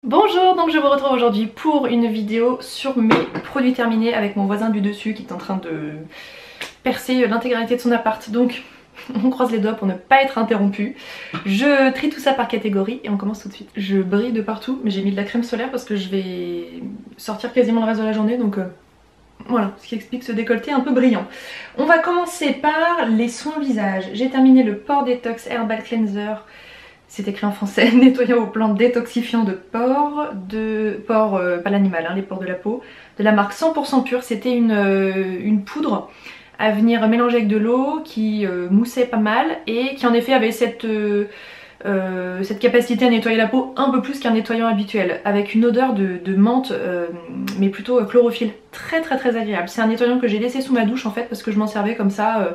Bonjour, donc je vous retrouve aujourd'hui pour une vidéo sur mes produits terminés avec mon voisin du dessus qui est en train de percer l'intégralité de son appart. Donc on croise les doigts pour ne pas être interrompu. Je trie tout ça par catégorie et on commence tout de suite. Je brille de partout, mais j'ai mis de la crème solaire parce que je vais sortir quasiment le reste de la journée, donc voilà, ce qui explique ce décolleté un peu brillant. On va commencer par les soins visage. J'ai terminé le Pore Detox Herbal Cleanser. C'est écrit en français, nettoyant aux plantes détoxifiant de pores, pas l'animal, hein, les pores de la peau, de la marque 100% pure. C'était une poudre à venir mélanger avec de l'eau qui moussait pas mal et qui en effet avait cette capacité à nettoyer la peau un peu plus qu'un nettoyant habituel, avec une odeur de menthe, mais plutôt chlorophylle, très agréable. C'est un nettoyant que j'ai laissé sous ma douche en fait parce que je m'en servais comme ça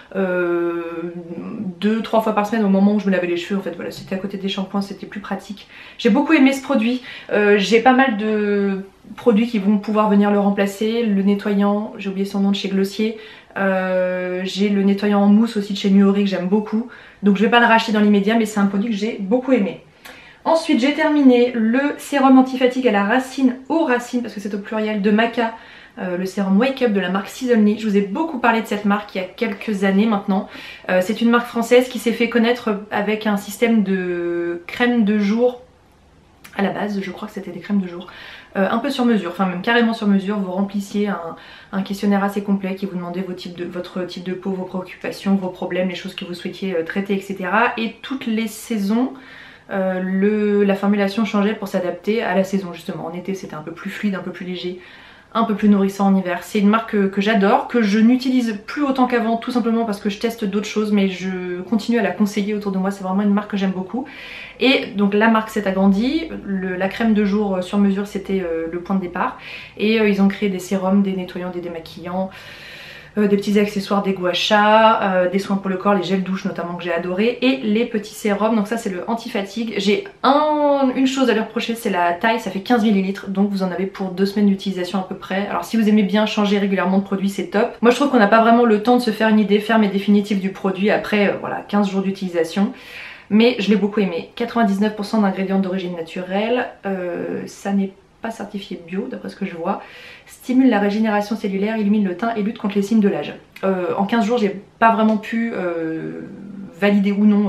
2-3 fois par semaine au moment où je me lavais les cheveux. En fait voilà, c'était à côté des shampoings, c'était plus pratique. J'ai beaucoup aimé ce produit. J'ai pas mal de produits qui vont pouvoir venir le remplacer. Le nettoyant, j'ai oublié son nom, de chez Glossier. J'ai le nettoyant en mousse aussi de chez Nuori que j'aime beaucoup. Donc je vais pas le racheter dans l'immédiat, mais c'est un produit que j'ai beaucoup aimé. Ensuite j'ai terminé le sérum antifatigue à la racine, aux racines, parce que c'est au pluriel, de Maca. Le sérum Wake Up de la marque Seasonly. Je vous ai beaucoup parlé de cette marque il y a quelques années maintenant. C'est une marque française qui s'est fait connaître avec un système de crème de jour. À la base, je crois que c'était des crèmes de jour. Un peu sur mesure, enfin même carrément sur mesure. Vous remplissiez un questionnaire assez complet qui vous demandait votre type de peau, vos préoccupations, vos problèmes, les choses que vous souhaitiez traiter, etc. Et toutes les saisons, la formulation changeait pour s'adapter à la saison justement. En été c'était un peu plus fluide, un peu plus léger, un peu plus nourrissant en hiver. C'est une marque que j'adore, que je n'utilise plus autant qu'avant, tout simplement parce que je teste d'autres choses, mais je continue à la conseiller autour de moi. C'est vraiment une marque que j'aime beaucoup. Et donc la marque s'est agrandie, la crème de jour sur mesure c'était le point de départ. Et ils ont créé des sérums, des nettoyants, des démaquillants, des petits accessoires, des gua sha, des soins pour le corps, les gels douche notamment que j'ai adoré, et les petits sérums. Donc ça c'est le anti-fatigue. J'ai une chose à lui reprocher, c'est la taille, ça fait 15 ml, donc vous en avez pour 2 semaines d'utilisation à peu près. Alors si vous aimez bien changer régulièrement de produit, c'est top. Moi je trouve qu'on n'a pas vraiment le temps de se faire une idée ferme et définitive du produit après voilà 15 jours d'utilisation. Mais je l'ai beaucoup aimé. 99% d'ingrédients d'origine naturelle, ça n'est pas certifié bio d'après ce que je vois, stimule la régénération cellulaire, illumine le teint et lutte contre les signes de l'âge. En 15 jours j'ai pas vraiment pu valider ou non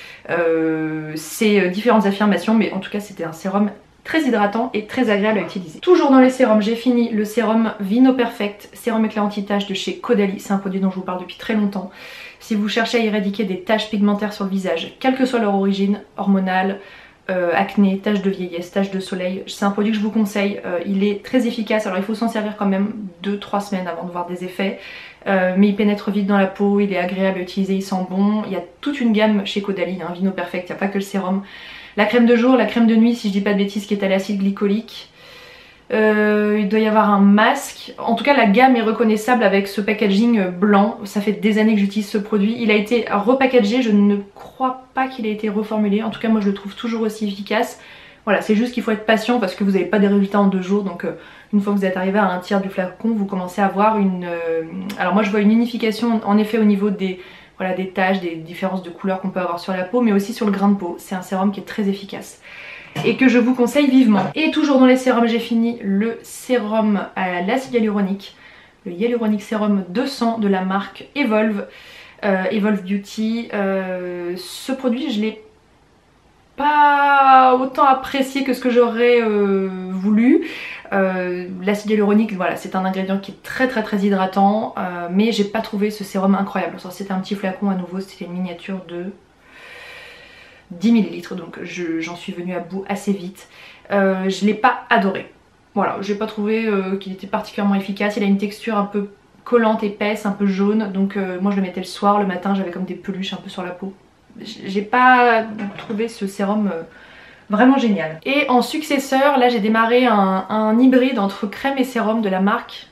ces différentes affirmations, mais en tout cas c'était un sérum très hydratant et très agréable à utiliser. Toujours dans les sérums, j'ai fini le sérum Vino Perfect, sérum éclat anti-taches de chez Caudalie. C'est un produit dont je vous parle depuis très longtemps. Si vous cherchez à éradiquer des taches pigmentaires sur le visage, quelle que soit leur origine, hormonale, acné, taches de vieillesse, taches de soleil, c'est un produit que je vous conseille. Il est très efficace, alors il faut s'en servir quand même 2-3 semaines avant de voir des effets, mais il pénètre vite dans la peau, il est agréable à utiliser, il sent bon. Il y a toute une gamme chez Caudalie, hein, Vino Perfect, il n'y a pas que le sérum. La crème de jour, la crème de nuit si je dis pas de bêtises, qui est à l'acide glycolique. Il doit y avoir un masque. En tout cas la gamme est reconnaissable avec ce packaging blanc. Ça fait des années que j'utilise ce produit. Il a été repackagé, je ne crois pas qu'il ait été reformulé. En tout cas moi je le trouve toujours aussi efficace. Voilà, c'est juste qu'il faut être patient parce que vous n'avez pas des résultats en 2 jours. Donc une fois que vous êtes arrivé à un tiers du flacon, vous commencez à voir alors moi je vois une unification en effet au niveau des taches, des différences de couleur qu'on peut avoir sur la peau, mais aussi sur le grain de peau. C'est un sérum qui est très efficace et que je vous conseille vivement. Et toujours dans les sérums, j'ai fini le sérum à l'acide hyaluronique, le Hyaluronic Sérum 200 de la marque Evolve, Evolve Beauty. Ce produit, je l'ai pas autant apprécié que ce que j'aurais voulu. L'acide hyaluronique, voilà, c'est un ingrédient qui est très hydratant, mais j'ai pas trouvé ce sérum incroyable. C'était un petit flacon à nouveau, c'était une miniature de 10 ml, donc j'en suis venue à bout assez vite. Je l'ai pas adoré. Voilà, j'ai pas trouvé qu'il était particulièrement efficace. Il a une texture un peu collante, épaisse, un peu jaune, donc moi je le mettais le soir, le matin j'avais comme des peluches un peu sur la peau. J'ai pas trouvé ce sérum vraiment génial. Et en successeur, là j'ai démarré un hybride entre crème et sérum de la marque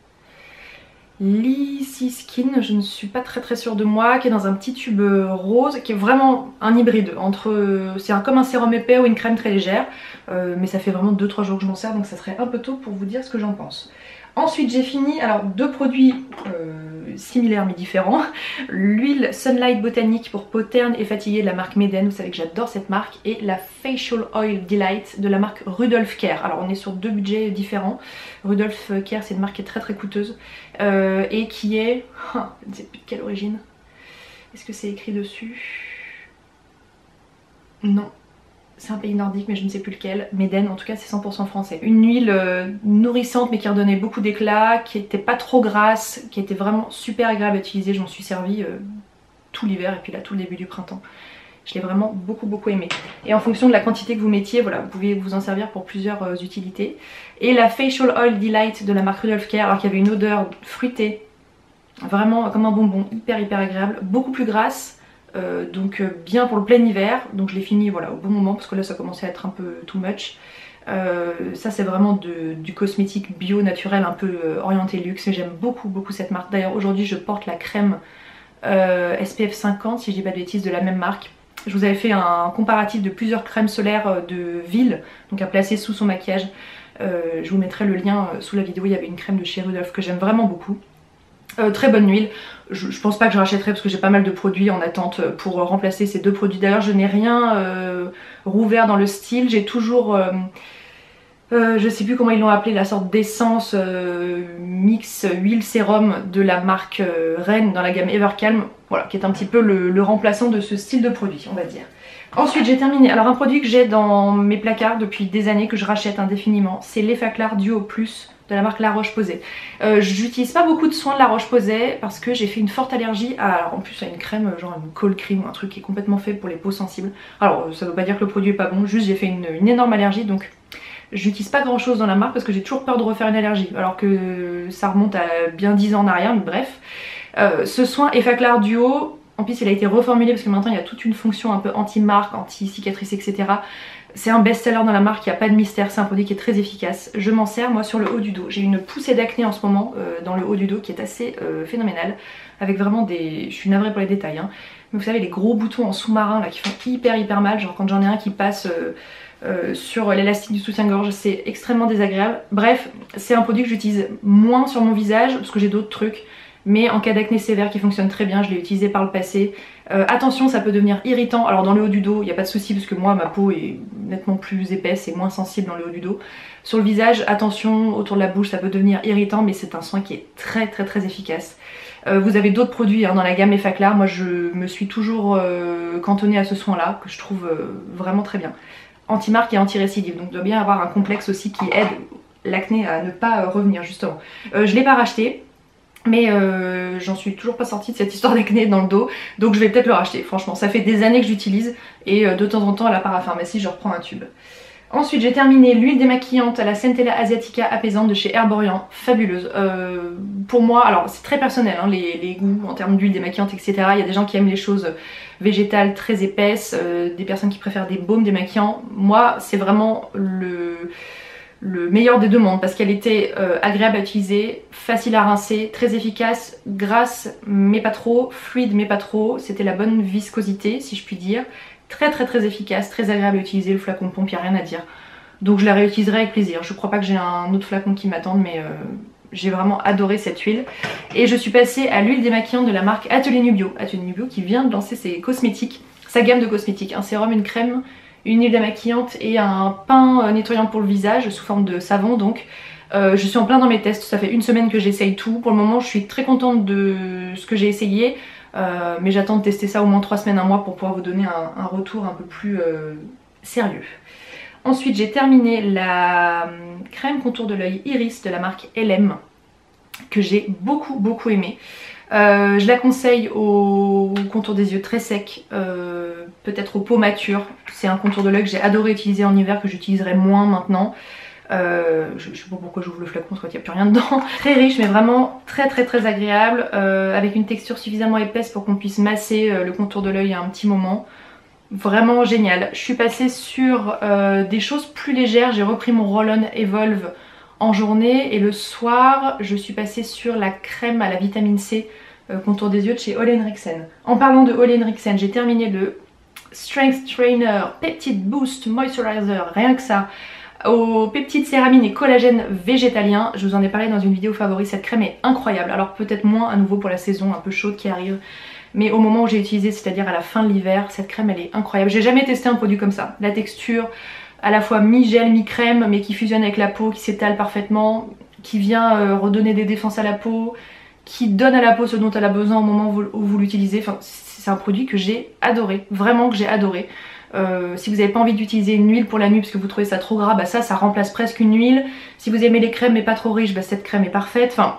Lissy Skin, je ne suis pas très sûre de moi, qui est dans un petit tube rose, qui est vraiment un hybride entre... c'est comme un sérum épais ou une crème très légère, mais ça fait vraiment 2-3 jours que je m'en sers, donc ça serait un peu tôt pour vous dire ce que j'en pense. Ensuite j'ai fini, alors deux produits similaires mais différents. L'huile Sunlight Botanique pour peau terne et fatiguée de la marque Meden, vous savez que j'adore cette marque, et la Facial Oil Delight de la marque Rudolph Care. Alors on est sur deux budgets différents. Rudolph Care c'est une marque qui est très coûteuse et qui est, je ne sais plus de quelle origine. Est-ce que c'est écrit dessus? Non. C'est un pays nordique mais je ne sais plus lequel. Meden en tout cas c'est 100% français. Une huile nourrissante mais qui redonnait beaucoup d'éclat, qui était pas trop grasse, qui était vraiment super agréable à utiliser. Je m'en suis servie tout l'hiver et puis là tout le début du printemps. Je l'ai vraiment beaucoup aimé. Et en fonction de la quantité que vous mettiez, voilà, vous pouvez vous en servir pour plusieurs utilités. Et la Facial Oil Delight de la marque Rudolph Care, alors qu'il y avait une odeur fruitée, vraiment comme un bonbon, hyper agréable, beaucoup plus grasse. Donc bien pour le plein hiver, donc je l'ai fini voilà, au bon moment parce que là ça commençait à être un peu too much. Ça c'est vraiment du cosmétique bio naturel un peu orienté luxe, j'aime beaucoup cette marque. D'ailleurs aujourd'hui je porte la crème SPF 50 si je dis pas de bêtises de la même marque. Je vous avais fait un comparatif de plusieurs crèmes solaires de Ville, donc à placer sous son maquillage. Je vous mettrai le lien sous la vidéo, il y avait une crème de chez Rudolph que j'aime vraiment beaucoup. Très bonne huile, je pense pas que je rachèterai parce que j'ai pas mal de produits en attente pour remplacer ces deux produits. D'ailleurs je n'ai rien rouvert dans le style, j'ai toujours, je sais plus comment ils l'ont appelé, la sorte d'essence mix huile sérum de la marque Rennes dans la gamme Evercalm, voilà, qui est un petit peu le remplaçant de ce style de produit on va dire. Ensuite j'ai terminé, alors un produit que j'ai dans mes placards depuis des années que je rachète indéfiniment, c'est l'Effaclar Duo Plus de la marque La Roche-Posay. J'utilise pas beaucoup de soins de La Roche-Posay parce que j'ai fait une forte allergie à, alors en plus à une crème, genre une cold cream ou un truc qui est complètement fait pour les peaux sensibles. Alors ça veut pas dire que le produit est pas bon, juste j'ai fait une énorme allergie donc j'utilise pas grand chose dans la marque parce que j'ai toujours peur de refaire une allergie alors que ça remonte à bien 10 ans en arrière, mais bref. Ce soin Effaclar Duo, en plus il a été reformulé parce que maintenant il y a toute une fonction un peu anti-marque, anti-cicatrice etc. C'est un best-seller dans la marque, il n'y a pas de mystère, c'est un produit qui est très efficace. Je m'en sers moi sur le haut du dos. J'ai une poussée d'acné en ce moment dans le haut du dos qui est assez phénoménale. Avec vraiment des... Je suis navrée pour les détails. Hein. Mais vous savez les gros boutons en sous-marin là qui font hyper mal. Genre quand j'en ai un qui passe sur l'élastique du soutien-gorge, c'est extrêmement désagréable. Bref, c'est un produit que j'utilise moins sur mon visage parce que j'ai d'autres trucs. Mais en cas d'acné sévère qui fonctionne très bien, je l'ai utilisé par le passé. Attention, ça peut devenir irritant. Alors dans le haut du dos, il n'y a pas de souci parce que moi ma peau est nettement plus épaisse et moins sensible dans le haut du dos. Sur le visage, attention, autour de la bouche ça peut devenir irritant mais c'est un soin qui est très efficace. Vous avez d'autres produits hein, dans la gamme Effaclar, moi je me suis toujours cantonnée à ce soin là que je trouve vraiment très bien. Anti-marque et anti-récidive, donc il doit bien avoir un complexe aussi qui aide l'acné à ne pas revenir justement. Je ne l'ai pas racheté. Mais j'en suis toujours pas sortie de cette histoire d'acné dans le dos, donc je vais peut-être le racheter. Franchement, ça fait des années que j'utilise et de temps en temps à la parapharmacie je reprends un tube. Ensuite j'ai terminé l'huile démaquillante à la Centella Asiatica apaisante de chez Herborian, fabuleuse. Pour moi, alors c'est très personnel hein, les goûts en termes d'huile démaquillante etc. Il y a des gens qui aiment les choses végétales très épaisses, des personnes qui préfèrent des baumes démaquillants. Moi c'est vraiment le meilleur des deux mondes parce qu'elle était agréable à utiliser, facile à rincer, très efficace, grasse mais pas trop, fluide mais pas trop, c'était la bonne viscosité si je puis dire, très efficace, très agréable à utiliser, le flacon pompe, il n'y a rien à dire. Donc je la réutiliserai avec plaisir, je crois pas que j'ai un autre flacon qui m'attende mais j'ai vraiment adoré cette huile. Et je suis passée à l'huile démaquillante de la marque Atelier Nubio, Atelier Nubio qui vient de lancer ses cosmétiques, sa gamme de cosmétiques, un sérum, une crème, une huile démaquillante et un pain nettoyant pour le visage sous forme de savon donc. Je suis en plein dans mes tests, ça fait une semaine que j'essaye tout. Pour le moment je suis très contente de ce que j'ai essayé mais j'attends de tester ça au moins 3 semaines, un mois pour pouvoir vous donner un retour un peu plus sérieux. Ensuite j'ai terminé la crème contour de l'œil Iris de la marque LM que j'ai beaucoup aimé. Je la conseille au contour des yeux très sec, peut-être aux peaux matures. C'est un contour de l'œil que j'ai adoré utiliser en hiver, que j'utiliserai moins maintenant. Je sais pas pourquoi j'ouvre le flacon parce qu'il n'y a plus rien dedans. Très riche mais vraiment très agréable, avec une texture suffisamment épaisse pour qu'on puisse masser le contour de l'œil à un petit moment. Vraiment génial. Je suis passée sur des choses plus légères, j'ai repris mon Roll-On Evolve en journée et le soir je suis passée sur la crème à la vitamine C contour des yeux de chez Ole Henriksen. En parlant de Ole Henriksen, j'ai terminé le Strength Trainer Peptide Boost Moisturizer, rien que ça. Au peptides, céramine et collagène végétalien. Je vous en ai parlé dans une vidéo favori, cette crème est incroyable. Alors peut-être moins à nouveau pour la saison un peu chaude qui arrive. Mais au moment où j'ai utilisé, c'est-à-dire à la fin de l'hiver, cette crème elle est incroyable. J'ai jamais testé un produit comme ça. La texture, à la fois mi-gel, mi-crème, mais qui fusionne avec la peau, qui s'étale parfaitement, qui vient redonner des défenses à la peau, qui donne à la peau ce dont elle a besoin au moment où vous l'utilisez. Enfin, c'est un produit que j'ai adoré, vraiment que j'ai adoré. Si vous n'avez pas envie d'utiliser une huile pour la nuit parce que vous trouvez ça trop gras, bah ça remplace presque une huile. Si vous aimez les crèmes mais pas trop riches, bah cette crème est parfaite. Enfin,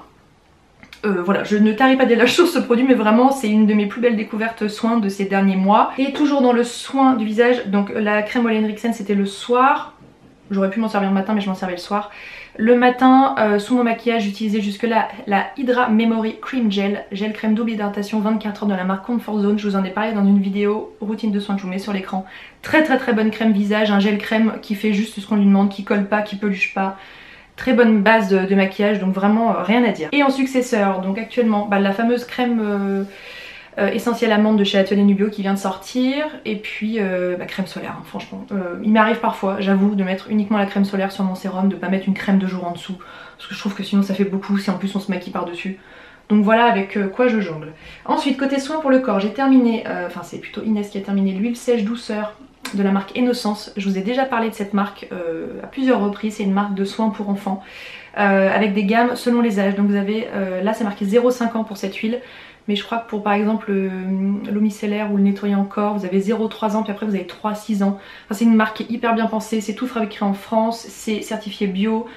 voilà, je ne tarie pas d'éloges sur ce produit, mais vraiment c'est une de mes plus belles découvertes soins de ces derniers mois. Et toujours dans le soin du visage, donc la crème Ole Henriksen c'était le soir. J'aurais pu m'en servir le matin mais je m'en servais le soir. Le matin, sous mon maquillage, j'utilisais jusque là la Hydra Memory Cream Gel, gel crème double hydratation 24 heures de la marque Comfort Zone. Je vous en ai parlé dans une vidéo routine de soins que je vous mets sur l'écran. Très bonne crème visage, un gel crème qui fait juste ce qu'on lui demande, qui colle pas, qui peluche pas. Très bonne base de maquillage, donc vraiment rien à dire. Et en successeur, donc actuellement, la fameuse crème essentielle amande de chez Atelier Nubio qui vient de sortir. Et puis crème solaire, hein, franchement. Il m'arrive parfois, j'avoue, de mettre uniquement la crème solaire sur mon sérum, de pas mettre une crème de jour en dessous. Parce que je trouve que sinon ça fait beaucoup si en plus on se maquille par-dessus. Donc voilà avec quoi je jongle. Ensuite, côté soins pour le corps, j'ai terminé, enfin c'est plutôt Inès qui a terminé l'huile sèche douceur de la marque Innocence. Je vous ai déjà parlé de cette marque à plusieurs reprises. C'est une marque de soins pour enfants avec des gammes selon les âges. Donc vous avez, là c'est marqué 0,5 ans pour cette huile. Mais je crois que pour par exemple l'eau micellaire ou le nettoyant corps, vous avez 0,3 ans puis après vous avez 3,6 ans. Enfin, c'est une marque qui est hyper bien pensée, c'est tout fabriqué en France, c'est certifié bio,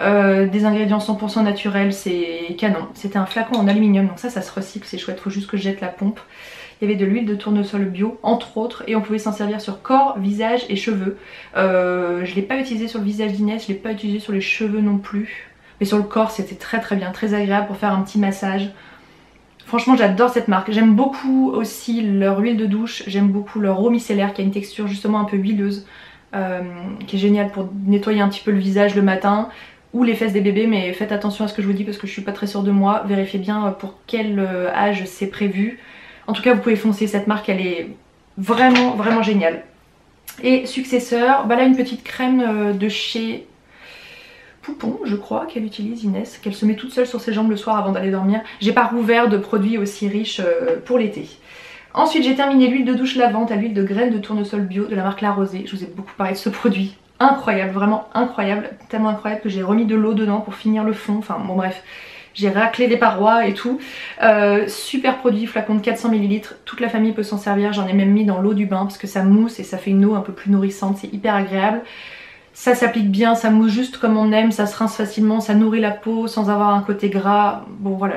des ingrédients 100% naturels, c'est canon. C'était un flacon en aluminium, donc ça se recycle, c'est chouette, faut juste que je jette la pompe. Il y avait de l'huile de tournesol bio entre autres et on pouvait s'en servir sur corps, visage et cheveux. Je ne l'ai pas utilisé sur le visage d'Inès, je ne l'ai pas utilisé sur les cheveux non plus. Mais sur le corps c'était très bien, très agréable pour faire un petit massage. Franchement j'adore cette marque, j'aime beaucoup aussi leur huile de douche, j'aime beaucoup leur eau micellaire qui a une texture justement un peu huileuse, qui est géniale pour nettoyer un petit peu le visage le matin ou les fesses des bébés, mais faites attention à ce que je vous dis parce que je suis pas très sûre de moi, vérifiez bien pour quel âge c'est prévu. En tout cas vous pouvez foncer, cette marque elle est vraiment géniale. Et successeur, là une petite crème de chez Poupon, je crois qu'elle utilise Inès, qu'elle se met toute seule sur ses jambes le soir avant d'aller dormir. J'ai pas rouvert de produits aussi riches pour l'été. Ensuite j'ai terminé l'huile de douche lavante à l'huile de graines de tournesol bio de la marque La Rosée. Je vous ai beaucoup parlé de ce produit. Incroyable, vraiment incroyable, tellement incroyable que j'ai remis de l'eau dedans pour finir le fond, enfin bon bref. J'ai raclé les parois et tout. Super produit, flacon de 400 ml, toute la famille peut s'en servir. J'en ai même mis dans l'eau du bain parce que ça mousse et ça fait une eau un peu plus nourrissante, c'est hyper agréable. Ça s'applique bien, ça mousse juste comme on aime, ça se rince facilement, ça nourrit la peau sans avoir un côté gras. Bon voilà,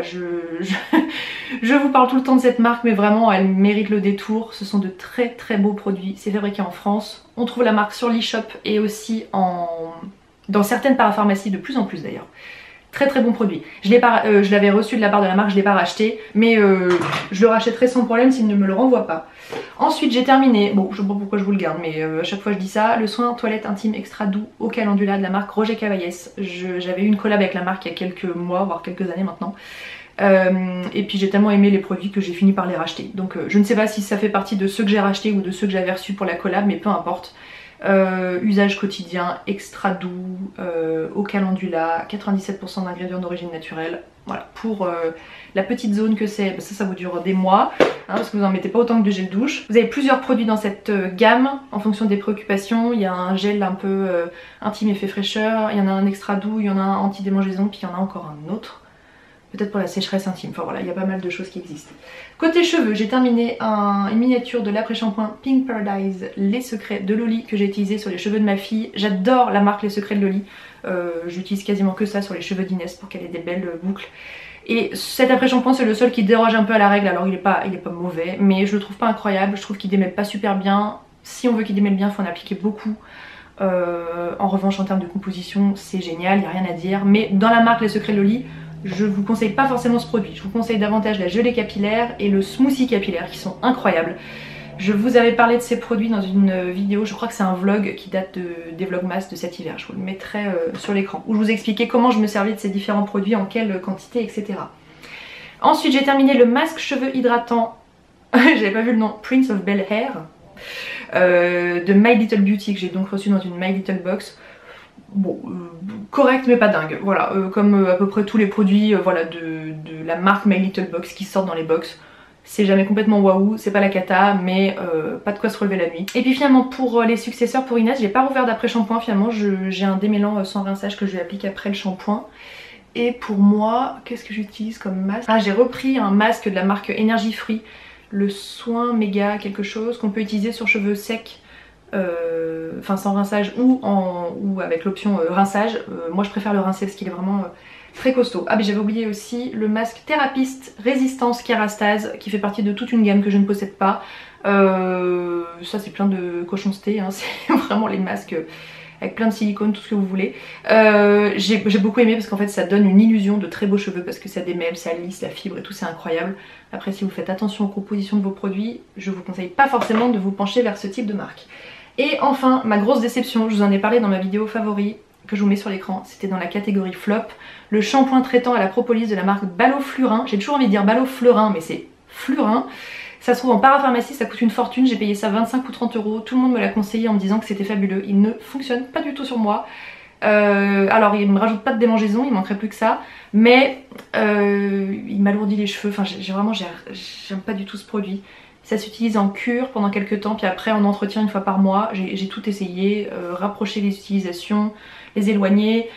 je vous parle tout le temps de cette marque mais vraiment elle mérite le détour. Ce sont de très beaux produits, c'est fabriqué en France. On trouve la marque sur l'e-shop et aussi dans certaines parapharmacies, de plus en plus d'ailleurs. Très bon produit. Je l'avais reçu de la part de la marque, je ne l'ai pas racheté, mais je le rachèterai sans problème s'il ne me le renvoie pas. Ensuite j'ai terminé, bon je sais pas pourquoi je vous le garde, mais à chaque fois je dis ça, le soin toilette intime extra doux au calendula de la marque Roger Cavaillès. J'avais eu une collab avec la marque il y a quelques mois, voire quelques années maintenant. Et puis j'ai tellement aimé les produits que j'ai fini par les racheter. Donc je ne sais pas si ça fait partie de ceux que j'ai rachetés ou de ceux que j'avais reçus pour la collab, mais peu importe. Usage quotidien, extra doux, au calendula, 97% d'ingrédients d'origine naturelle. Voilà, pour la petite zone que c'est, ça vous dure des mois, hein, parce que vous n'en mettez pas autant que de gel douche. Vous avez plusieurs produits dans cette gamme en fonction des préoccupations. Il y a un gel un peu intime effet fraîcheur, il y en a un extra doux, il y en a un anti-démangeaison, puis il y en a encore un autre. Peut-être pour la sécheresse intime, enfin voilà, il y a pas mal de choses qui existent. Côté cheveux, j'ai terminé une miniature de l'après-shampoing Pink Paradise Les Secrets de Loli que j'ai utilisé sur les cheveux de ma fille. J'adore la marque Les Secrets de Loli, j'utilise quasiment que ça sur les cheveux d'Inès pour qu'elle ait des belles boucles. Et cet après-shampoing c'est le seul qui déroge un peu à la règle, alors il est pas mauvais, mais je le trouve pas incroyable, je trouve qu'il démêle pas super bien. Si on veut qu'il démêle bien, il faut en appliquer beaucoup. En revanche en termes de composition c'est génial, il n'y a rien à dire. Mais dans la marque Les Secrets de Loli, je vous conseille pas forcément ce produit, je vous conseille davantage la gelée capillaire et le smoothie capillaire qui sont incroyables. Je vous avais parlé de ces produits dans une vidéo, je crois que c'est un vlog qui date des vlogmas de cet hiver, je vous le mettrai sur l'écran, où je vous expliquais comment je me servais de ces différents produits, en quelle quantité, etc. Ensuite j'ai terminé le masque cheveux hydratant, j'avais pas vu le nom, Prince of Bel-Air, de My Little Beauty, que j'ai donc reçu dans une My Little Box. bon, correct mais pas dingue, voilà, comme à peu près tous les produits voilà, de la marque My Little Box qui sortent dans les box. C'est jamais complètement waouh, c'est pas la cata, mais pas de quoi se relever la nuit. Et puis finalement pour les successeurs pour Inès, j'ai pas rouvert d'après shampoing, finalement j'ai un démêlant sans rinçage que je lui applique après le shampoing. Et pour moi, qu'est-ce que j'utilise comme masque? Ah, j'ai repris un masque de la marque Energy Free, le soin méga quelque chose qu'on peut utiliser sur cheveux secs, enfin sans rinçage ou avec l'option rinçage. Moi je préfère le rincer parce qu'il est vraiment très costaud. Ah mais j'avais oublié aussi le masque Therapist Résistance Kerastase qui fait partie de toute une gamme que je ne possède pas. Ça c'est plein de cochonceté, hein. C'est vraiment les masques avec plein de silicone, tout ce que vous voulez. J'ai beaucoup aimé parce qu'en fait ça donne une illusion de très beaux cheveux parce que ça démêle, ça lisse, la fibre et tout, c'est incroyable. Après si vous faites attention aux compositions de vos produits, je vous conseille pas forcément de vous pencher vers ce type de marque. Et enfin ma grosse déception, je vous en ai parlé dans ma vidéo favori que je vous mets sur l'écran, c'était dans la catégorie flop, le shampoing traitant à la propolis de la marque Balo Flurin. J'ai toujours envie de dire Balo Fleurin mais c'est Flurin. Ça se trouve en parapharmacie, ça coûte une fortune, j'ai payé ça 25 ou 30 euros, tout le monde me l'a conseillé en me disant que c'était fabuleux. Il ne fonctionne pas du tout sur moi. Alors il me rajoute pas de démangeaison, il manquerait plus que ça, mais il m'alourdit les cheveux, enfin j'aime pas du tout ce produit. Ça s'utilise en cure pendant quelques temps, puis après en entretien une fois par mois. J'ai tout essayé, rapprocher les utilisations, les éloigner.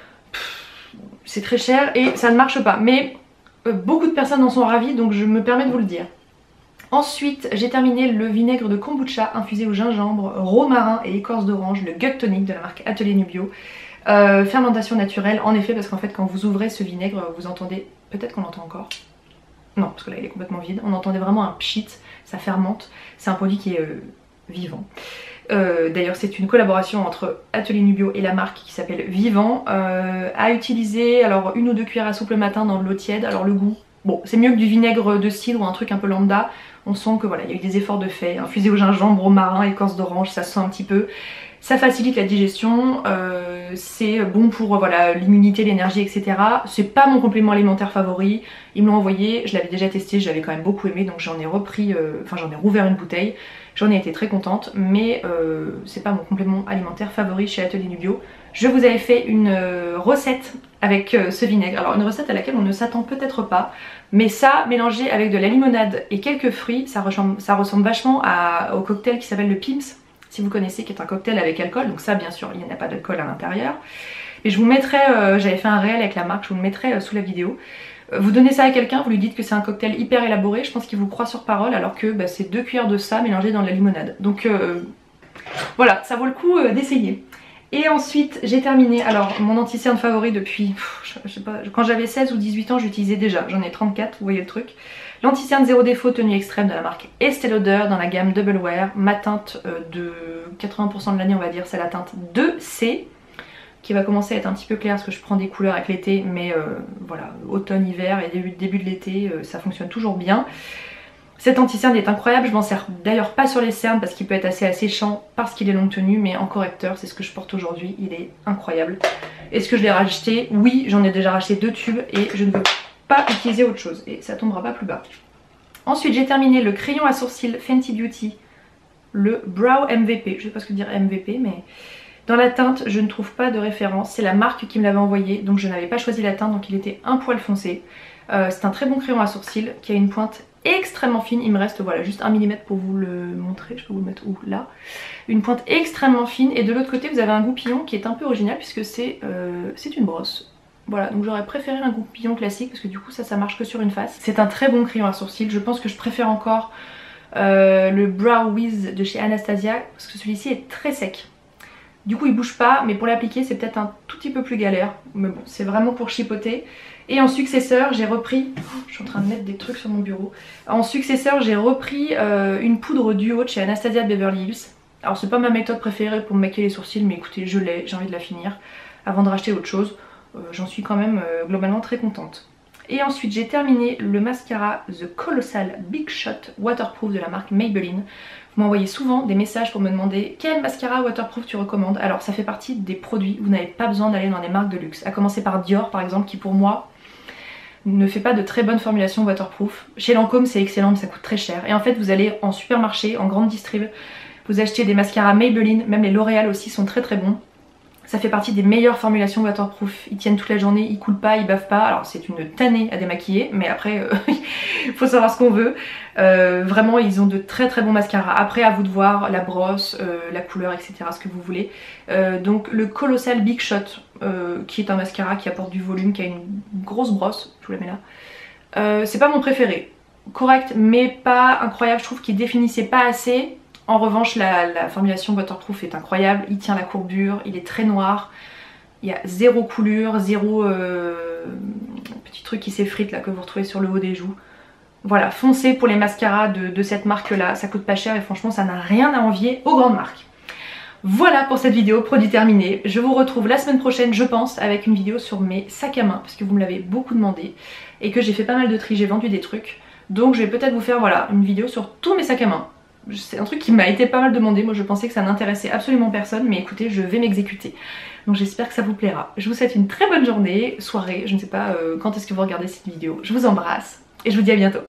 C'est très cher et ça ne marche pas, mais beaucoup de personnes en sont ravies, donc je me permets de vous le dire. Ensuite, j'ai terminé le vinaigre de kombucha infusé au gingembre, romarin et écorce d'orange, le Gut Tonic de la marque Atelier Nubio. Fermentation naturelle, en effet, parce qu'en fait, quand vous ouvrez ce vinaigre, vous entendez... Peut-être qu'on l'entend encore. Non, parce que là, il est complètement vide. On entendait vraiment un pchit, ça fermente. C'est un produit qui est vivant. D'ailleurs, c'est une collaboration entre Atelier Nubio et la marque qui s'appelle Vivant. À utiliser, alors 1 ou 2 cuillères à soupe le matin dans de l'eau tiède. Alors le goût, bon, c'est mieux que du vinaigre de cidre ou un truc un peu lambda. On sent que voilà, il y a eu des efforts de fait. Infusé au gingembre, au marin, écorce d'orange, ça se sent un petit peu. Ça facilite la digestion, c'est bon pour voilà, l'immunité, l'énergie, etc. C'est pas mon complément alimentaire favori. Ils me l'ont envoyé, je l'avais déjà testé, j'avais quand même beaucoup aimé, donc j'en ai repris, enfin j'en ai rouvert une bouteille. J'en ai été très contente, mais c'est pas mon complément alimentaire favori chez Atelier Nubio. Je vous avais fait une recette avec ce vinaigre. Alors une recette à laquelle on ne s'attend peut-être pas, mais ça, mélangé avec de la limonade et quelques fruits, ça ressemble vachement au cocktail qui s'appelle le Pim's, si vous connaissez, qui est un cocktail avec alcool. Donc ça, bien sûr, il n'y a pas d'alcool à l'intérieur. Et je vous mettrai, j'avais fait un réel avec la marque, je vous le mettrai sous la vidéo. Vous donnez ça à quelqu'un, vous lui dites que c'est un cocktail hyper élaboré, je pense qu'il vous croit sur parole, alors que bah, c'est 2 cuillères de ça mélangées dans de la limonade. Donc voilà, ça vaut le coup d'essayer. Et ensuite j'ai terminé, alors mon anti-cerne favori depuis, je sais pas, quand j'avais 16 ou 18 ans j'utilisais déjà, j'en ai 34, vous voyez le truc. L'anti-cerne zéro défaut tenue extrême de la marque Estée Lauder dans la gamme Double Wear. Ma teinte de 80% de l'année on va dire, c'est la teinte 2C, qui va commencer à être un petit peu claire parce que je prends des couleurs avec l'été, mais voilà, automne, hiver et début de l'été, ça fonctionne toujours bien. Cet anti-cerne est incroyable, je m'en sers d'ailleurs pas sur les cernes parce qu'il peut être assez asséchant parce qu'il est longue tenue, mais en correcteur, c'est ce que je porte aujourd'hui, il est incroyable. Est-ce que je l'ai racheté? Oui, j'en ai déjà racheté 2 tubes et je ne veux pas utiliser autre chose et ça tombera pas plus bas. Ensuite j'ai terminé le crayon à sourcils Fenty Beauty, le Brow MVP, je sais pas ce que dire MVP, mais dans la teinte je ne trouve pas de référence, c'est la marque qui me l'avait envoyé, donc je n'avais pas choisi la teinte, donc il était un poil foncé. C'est un très bon crayon à sourcils qui a une pointe extrêmement fine, il me reste voilà juste 1 mm pour vous le montrer, je peux vous le mettre où, là. Une pointe extrêmement fine et de l'autre côté vous avez un goupillon qui est un peu original puisque c'est une brosse. Voilà, donc j'aurais préféré un goupillon classique parce que du coup ça marche que sur une face. C'est un très bon crayon à sourcils, je pense que je préfère encore le Brow Wiz de chez Anastasia parce que celui-ci est très sec. Du coup il bouge pas, mais pour l'appliquer c'est peut-être un tout petit peu plus galère, mais bon c'est vraiment pour chipoter. Et en successeur j'ai repris, je suis en train de mettre des trucs sur mon bureau. En successeur j'ai repris une poudre duo de chez Anastasia de Beverly Hills. Alors c'est pas ma méthode préférée pour me maquiller les sourcils, mais écoutez je l'ai, j'ai envie de la finir avant de racheter autre chose. J'en suis quand même globalement très contente. Et ensuite j'ai terminé le mascara The Colossal Big Shot Waterproof de la marque Maybelline. Vous m'envoyez souvent des messages pour me demander quel mascara waterproof tu recommandes. Alors ça fait partie des produits, vous n'avez pas besoin d'aller dans des marques de luxe. À commencer par Dior par exemple qui pour moi ne fait pas de très bonne formulation waterproof. Chez Lancôme c'est excellent mais ça coûte très cher. Et en fait vous allez en supermarché, en grande distrib, vous achetez des mascaras Maybelline, même les L'Oréal aussi sont très très bons. Ça fait partie des meilleures formulations waterproof. Ils tiennent toute la journée, ils coulent pas, ils bavent pas. Alors c'est une tannée à démaquiller, mais après faut savoir ce qu'on veut. Vraiment ils ont de très très bons mascaras. Après à vous de voir la brosse, la couleur, etc. ce que vous voulez. Donc le Colossal Big Shot qui est un mascara qui apporte du volume, qui a une grosse brosse, je vous la mets là. C'est pas mon préféré. Correct mais pas incroyable, je trouve qu'il définissait pas assez. En revanche la formulation waterproof est incroyable, il tient la courbure, il est très noir, il y a zéro coulure, zéro petit truc qui s'effrite là que vous retrouvez sur le haut des joues. Voilà, foncez pour les mascaras de cette marque là, ça coûte pas cher et franchement ça n'a rien à envier aux grandes marques. Voilà pour cette vidéo, produit terminé. Je vous retrouve la semaine prochaine je pense avec une vidéo sur mes sacs à main parce que vous me l'avez beaucoup demandé et que j'ai fait pas mal de tri, j'ai vendu des trucs. Donc je vais peut-être vous faire voilà une vidéo sur tous mes sacs à main. C'est un truc qui m'a été pas mal demandé, moi je pensais que ça n'intéressait absolument personne, mais écoutez, je vais m'exécuter. Donc j'espère que ça vous plaira. Je vous souhaite une très bonne journée, soirée, je ne sais pas quand est-ce que vous regardez cette vidéo. Je vous embrasse et je vous dis à bientôt.